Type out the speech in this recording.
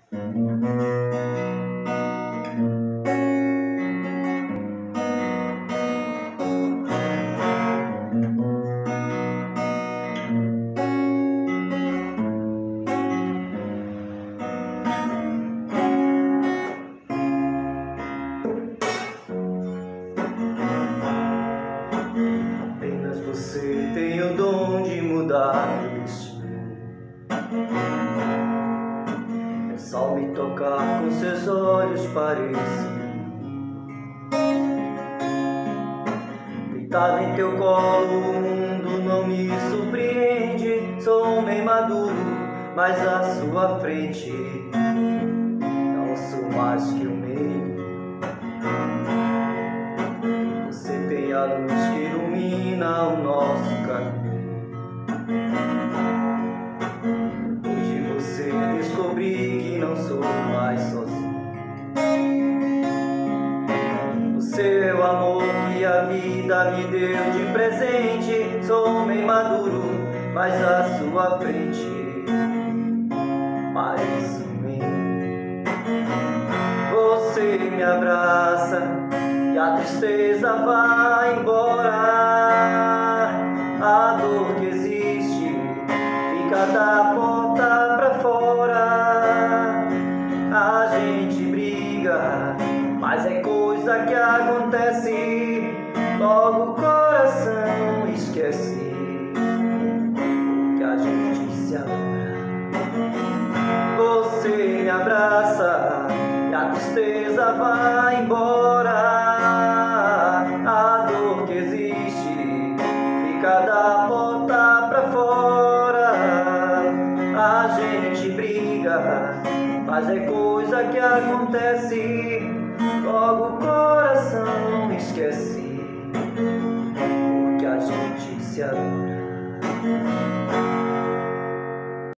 Apenas você tem o dom de mudar o destino. É só me tocar com seus olhos parecidos. Deitado em teu colo, o mundo não me surpreende. Sou um homem maduro, mas à sua frente não sou mais que um medo. Você tem a luz que ilumina o nosso caminho. Hoje você descobri que não sou mais sozinho. O seu amor que a vida me deu de presente. Sou homem maduro, mas à sua frente mais um medo. Você me abraça e a tristeza vai embora. A dor que existe fica da porta pra fora. A gente briga, mas é coisa que acontece. Logo o coração esquece que a gente se adora. Você me abraça e a tristeza vai embora. A dor que existe fica da porta pra fora. A gente briga, mas é coisa que acontece. Logo o coração esquece que a gente se adora.